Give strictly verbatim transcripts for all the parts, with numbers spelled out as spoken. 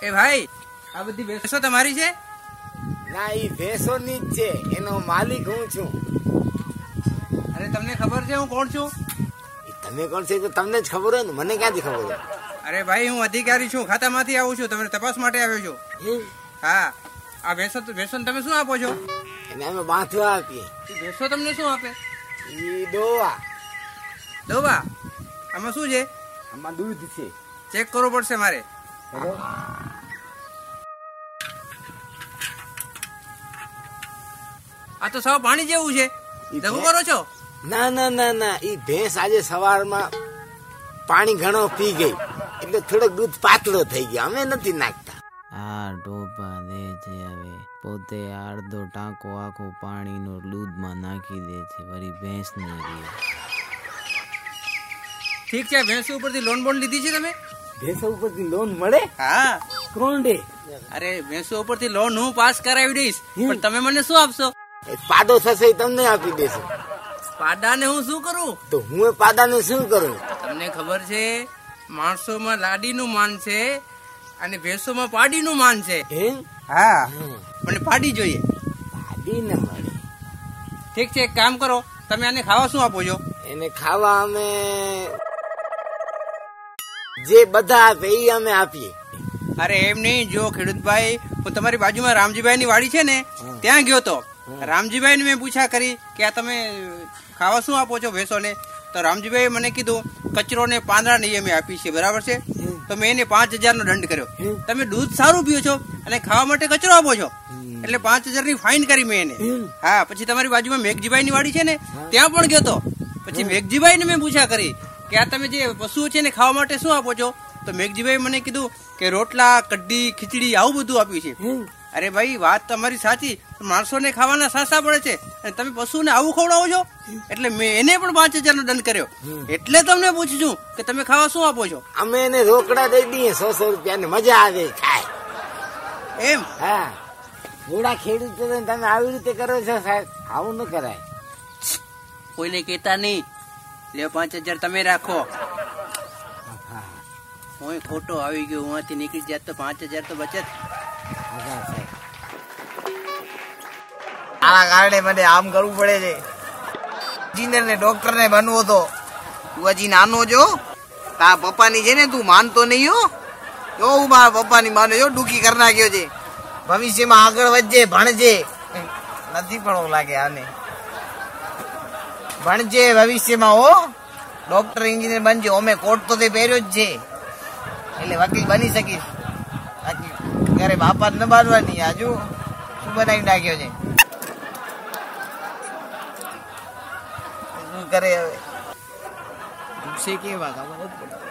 એ ભાઈ, આ બધી ભેંસો તમારી છે? ના, ઈ ભેંસો ની જ છે, એનો માલિક હું છું. અરે તમને ખબર છે હું કોણ છું? તમે કોણ છે તો તમને જ ખબર હોય ને, મને ક્યાંથી ખબર હોય? અરે ભાઈ, હું અધિકારી છું, ખાતામાંથી આવું છું, તમને તપાસ માટે આવ્યો છું. હા, આ ભેંસો ભેંસો તમે શું આપો છો? એને અમે બાંધવા આપીએ. ભેંસો તમને શું આપે? ઈ દોવા. દોવા? આમાં શું છે? આમાં દૂધ છે. ચેક કરવું પડશે મારે. આ તો સાવ પાણી જેવું છે, દગો કરો છો? ના ના ના ના, ઈ ભેંસ આજે સવારમાં પાણી ઘણો પી ગઈ એટલે થોડોક દૂધ પાતળો થઈ ગયો, અમે નથી નાખતા. આ ડોબા દે છે, હવે પોતે અડધો ટાંકો આખો પાણીનો દૂધમાં નાખી દે છે, વળી ભેંસ ને રહી. ઠીક છે, ભેંસ ઉપરથી લોન બોન લીધી છે તમે? ભેંસો ઉપરથી લોન મળે? હા. કોણ દે? અરે ભેંસો ઉપરથી લોન હું પાસ કરાવી દઈશ, પણ તમે મને શું આપશો? પાડો થશે એ તમને આપી દેશે. પાડાને હું શું કરું? તો હું પાડાને શું કરું? તમને ખબર છે, માણસોમાં લાડીનું માન છે અને ભેંસોમાં પાડીનું માન છે. હા, મને પાડી જોઈએ. પાડી ને મળે. ઠીક છે, એક કામ કરો, તમે આને ખાવા શું આપો છો? એને ખાવા અમે જે બધા આપે એ અમે આપીએ. અરે એમ નહીં, જો ખેડૂતભાઈ, હું તમારી બાજુમાં રામજીભાઈ ની વાડી છે ને, ત્યાં ગયો તો. રામજીભાઈ ને મેં પૂછા કરી કે આ તમે ખાવા શું આપો છો ભેંસોને? તો રામજીભાઈ મને કીધું કચરો ને પાંદડા ને અમે આપી છે, બરાબર છે? તો મેં એને પાંચ હજાર નો દંડ કર્યો. તમે દૂધ સારું પીઓ છો અને ખાવા માટે કચરો આપો છો, એટલે પાંચ હજાર ની ફાઇન કરી મેં એને. હા, પછી તમારી બાજુમાં મેઘજીભાઈ ની વાડી છે ને, ત્યાં પણ ગયો તો. પછી મેઘજીભાઈ ને મેં પૂછા કરી કે આ તમે જે પશુઓ છે ને ખાવા માટે શું આપો છો? તો મેઘજીભાઈ મને કીધું કે રોટલા, કઢી, ખીચડી આવું બધું આપ્યું છે. અરે ભાઈ, વાત તમારી સાચી, માણસોને ખાવાના સાસા પડે છે અને તમે પશુને આવું ખવડાવો છો, એટલે મેં એને પણ પાંચ હજાર નો દંડ કર્યો. એટલે તમને પૂછું છું કે તમે ખાવા શું આપો છો? અમે એને રોકડા દઈ દઈએ સો સો રૂપિયા ને, મજા આવે ખાય એમ? હા, થોડા ખેડૂત તમે આવી રીતે કરો છો સાહેબ, આવું ન કરાય. કોઈને કેતા નહીં. લે, પાંચ હજાર તમે રાખો. હું ખોટો આવી ગયો, હુંથી નીકળી જાત તો પાંચ હજાર તો બચત. આના કારણે મને આમ કરવું પડે છે. એન્જિનિયર ને ડોક્ટર ને બનવો હતો. તું હજી નાનો જો, તારા પપ્પાની છે ને તું માનતો નહીં હો. જો હું મારા પપ્પાની માનો જો, ડૂકી કરી નાખ્યો છે. ભવિષ્યમાં આગળ વધજે, ભણજે. નથી પણ લાગે આને. ભણજે ભવિષ્યમાં હો, ડોક્ટર એન્જિનિયર બનજે. અમે કોટ તો તે પહેર્યો જ છે, એટલે વકીલ બની શકીશ. બાકી ઘરે બાપા જ ન બાંધવાની. આજુ શું બનાવી નાખ્યો છે, શું કરે હવે? પૂછે કેવા ખબર નથી પડતી.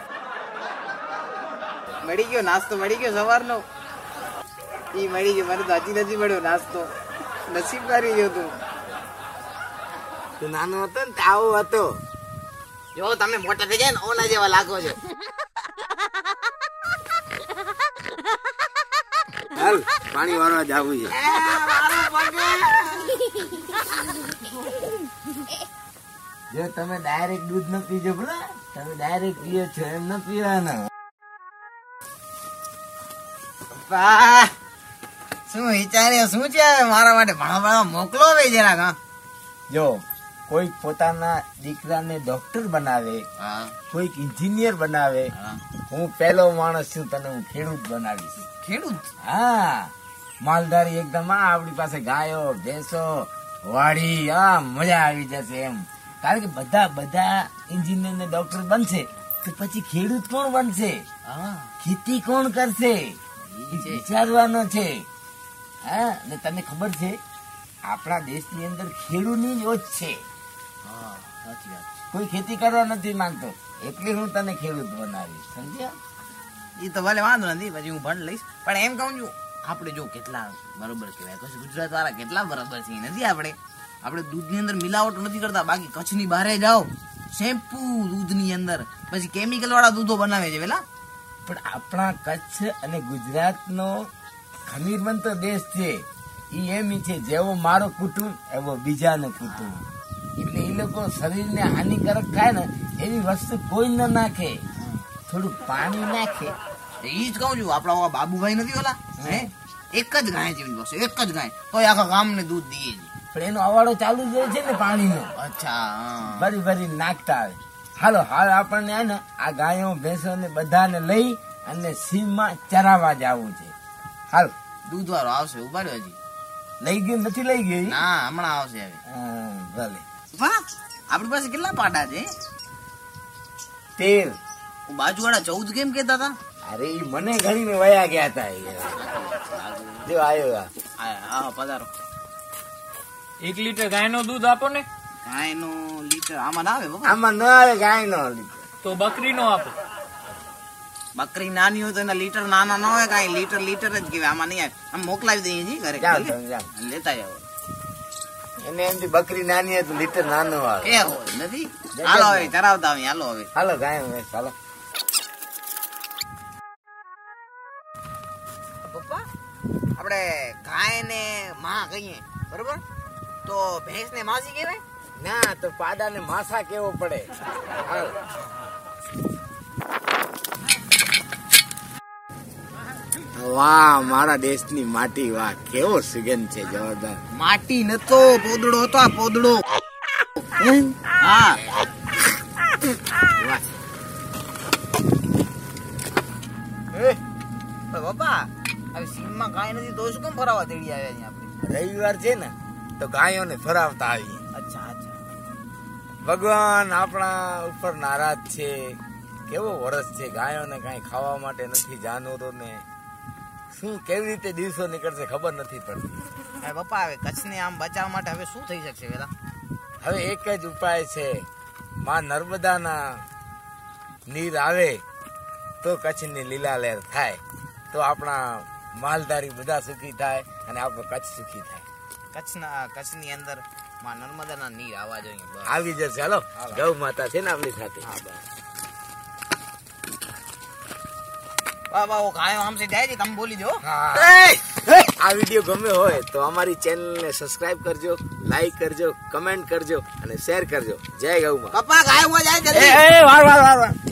મળી ગયો નાસ્તો, મળી ગયો સવારનો. ઈ મળી ગયો, મને તો હજી નથી મળ્યો નાસ્તો. નસીબ કરી ગયો તું. તું નાનો હતો ને આવો હતો. જો તમે મોટા થઈ જાય ને ઓના જેવા લાગો છો. હાલ, પાણી વાળવા જાવું છે. જો તમે ડાયરેક્ટ દૂધ ન પીજો, બરાબર? તમે ડાયરેક્ટ પીઓ છો, એમ ન પીવાના. શું વિચાર્યો શું છે મારા માટે? ભણવા ભણવા મોકલો હવે જરાક. હા, જો કોઈ પોતાના દીકરાને ડોક્ટર બનાવે, કોઈક એન્જિનિયર બનાવે, હું પહેલો માણસ છું, તને હું ખેડૂત બનાવીશ. ખેડૂત? હા, માલધારી એકદમ. આ આપણી પાસે ગાયો, ભેંસો, વાડી, હા, મજા આવી જશે એમ. કારણ કે બધા બધા એન્જિનિયર ને ડોક્ટર બનશે તો પછી ખેડૂત કોણ બનશે? ખેતી કોણ કરશે? વિચારવાનો છે. હા, ને તને ખબર છે આપણા દેશની અંદર ખેડૂતની જ ઓછ છે. કોઈ ખેતી કરવા નથી માંગતો, એટલે હું તને ખેડૂત બનાવીશ, સમજ્યા? એ તો ભલે વાંધો નથી, પછી હું ભણ લઈશ. પણ એમ કહું છું, આપણે જો કેટલા બરોબર કહેવાય, કચ્છ ગુજરાત વાળા કેટલા બરાબર છે નથી. આપણે આપણે દૂધની અંદર મિલાવટ નથી કરતા. બાકી કચ્છની બહાર જાઓ, શેમ્પુ દૂધની અંદર, પછી કેમિકલ વાળા દૂધો બનાવે છે પેલા. પણ આપણા કચ્છ અને ગુજરાતનો ખમીરવંતો દેશ છે. ઈ એમ છે, જેવો મારો કુટુંબ એવો બીજાનો કુટુંબ. એટલે એ લોકો શરીરને હાનિકારક થાય ને એવી વસ્તુ કોઈ ન નાખે. થોડું પાણી નાખે ઈ જ કહું છું, આપડા ઓલા બાબુભાઈ નથી ઓલા, હે એક જ ગાય છે એની પાસે, એક જ ગાય, તોય આખા ગામને દૂધ દઈએ છે. પણ એનો અવાડો ચાલુ જ હોય છે ને પાણીનો, અચ્છા હા. ભરી ભરી નાખતા આવે. હાલો હાલ આપણને હે ને આ ગાયો ભેંસો ને બધાને લઈ અને સીમમાં ચરાવવા જવું છે. હાલ દૂધ વાળો આવશે, ઉભા રહ્યો હજી. લઈ ગયું નથી લઈ ગયું? ના હમણાં આવશે હવે. હા, ભલે. વાહ, આપણી પાસે કેટલા પાડા છે? તેર. બાજુ વાળા ચૌદ કેમ કેતા હતા? અરે ઈ મને ઘડીને વયા ગયા હતા. જો આયો આ. હા પધારો. એક લીટર ગાયનું દૂધ આપો ને. ગાય નો લીટર આમાં ના આવે બાપા. આમાં ન આવે ગાય નો. તો બકરીનો આપો. બકરી નાની હોય તો એના લીટર નાના ના હોય, કાંઈ લીટર લીટર જ કહેવાય, આમાં નહીં આવે. આમ મોકલાવી દઈએ છીએ ઘરે, જાઓ તમે જાઓ. લેતા જાઓ. એને એમથી બકરી નાની હોય તો લીટર નાનું આવે. એ હોય નથી. હાલો હવે ચરાવતા આવી, હાલો હવે. હાલો ગાય ભેંસ હાલો. પપ્પા આપણે ગાય ને માં કહીએ બરોબર, તો ભેંસ ને માસી કહેવાય? ના તો પાડા ને માસા કેવો પડે. હાલ. વાહ મારા દેશની માટી, વાહ કેવો સુગંધ છે, જોરદાર. માટી નતો, પોદડો હતો આ પોદડો. હા પપ્પા હવે સીમમાં ગાય નથી તો શું કેમ ફરાવા તેડી આવ્યા છે આપણે? રવિવાર છે ને તો ગાયોને ફરાવતા આવીએ. અચ્છા અચ્છા. ભગવાન આપણા ઉપર નારાજ છે. કેવો વરસ છે, ગાયોને કાંઈ ખાવા માટે નથી, જાનવરોને શું કેવી રીતે દિવસો નીકળશે ખબર નથી પડતી. હવે પપ્પા હવે કચ્છને આમ બચાવવા માટે હવે શું થઈ શકશે પેલા? હવે એક જ ઉપાય છે, માં નર્મદાના નીર આવે તો કચ્છની લીલા લહેર થાય, તો આપણા માલધારી બધા સુખી થાય અને આપણો કચ્છ સુખી થાય. કચ્છના કચ્છની અંદર માં નર્મદાના નીર આવવા જોઈએ. બસ. આવી જશે. હાલો ગૌ માતા છે ને આપણી સાથે. વાહ વાહ, ગાયો આમ સે જાય છે, તમે બોલી દો. આ વિડીયો ગમે હોય તો અમારી ચેનલને સબસ્ક્રાઇબ કરજો, લાઈક કરજો, કમેન્ટ કરજો અને શેર કરજો. જય ગૌ માતા. પપ્પા ગાયો જાય જલ્દી. એ, એ, વાર વાર વાર વાર